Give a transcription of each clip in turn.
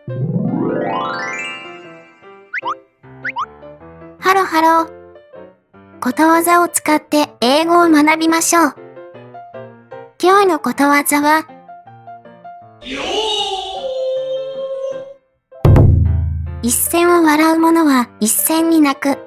ハロハロー。ことわざを使って英語を学びましょう。今日のことわざは、一銭を笑う者は一銭に泣く。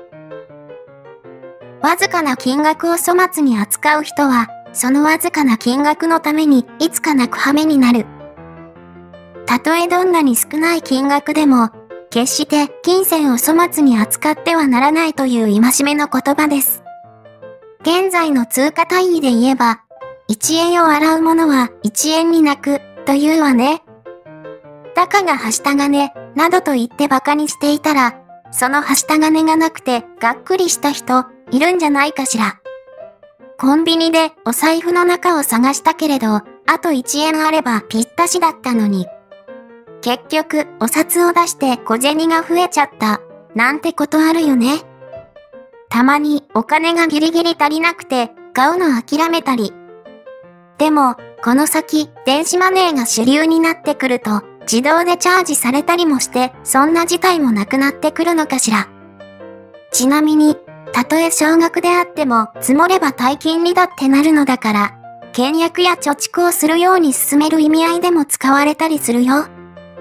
わずかな金額を粗末に扱う人は、そのわずかな金額のためにいつか泣く羽目になる。たとえどんなに少ない金額でも、決して金銭を粗末に扱ってはならないという戒めの言葉です。現在の通貨単位で言えば、1円を笑う者は1円に泣くというわね。たかがはした金などと言って馬鹿にしていたら、そのはした金がなくてがっくりした人いるんじゃないかしら。コンビニでお財布の中を探したけれど、あと1円あればぴったしだったのに。結局、お札を出して小銭が増えちゃった、なんてことあるよね。たまにお金がギリギリ足りなくて、買うの諦めたり。でも、この先、電子マネーが主流になってくると、自動でチャージされたりもして、そんな事態もなくなってくるのかしら。ちなみに、たとえ少額であっても、積もれば大金にだってなるのだから、倹約や貯蓄をするように進める意味合いでも使われたりするよ。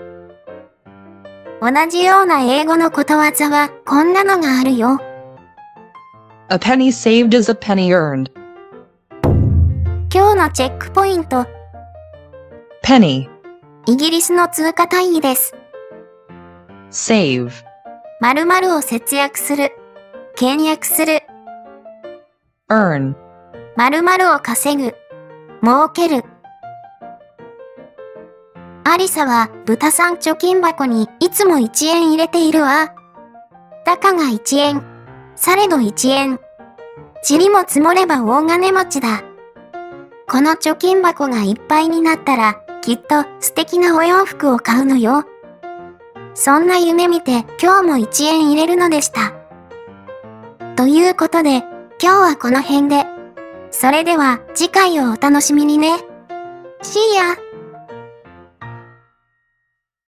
同じような英語のことわざはこんなのがあるよ。 A penny saved is a penny earned. 今日のチェックポイント。 Penny, イギリスの通貨単位です。 save, 〇〇を節約する。倹約する。 earn, 〇〇を稼ぐ。儲ける。アリサは豚さん貯金箱にいつも1円入れているわ。たかが1円。されど1円。塵も積もれば大金持ちだ。この貯金箱がいっぱいになったら、きっと素敵なお洋服を買うのよ。そんな夢見て今日も1円入れるのでした。ということで、今日はこの辺で。それでは次回をお楽しみにね。See ya!